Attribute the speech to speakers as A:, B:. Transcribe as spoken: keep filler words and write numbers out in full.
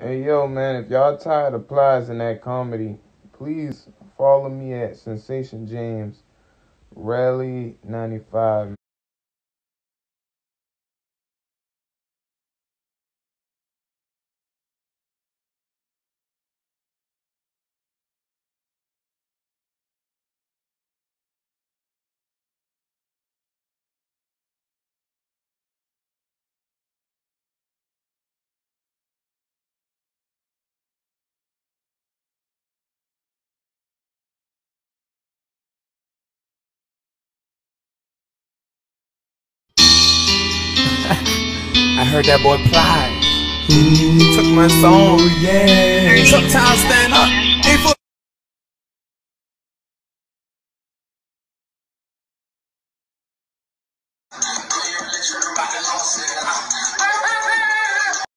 A: Hey yo, man, if y'all tired of Plies and that comedy, please follow me at Sensation James Rally ninety-five.
B: I heard that boy Plies. He took my song.
C: Yeah.
B: Took time stand up. Ain't for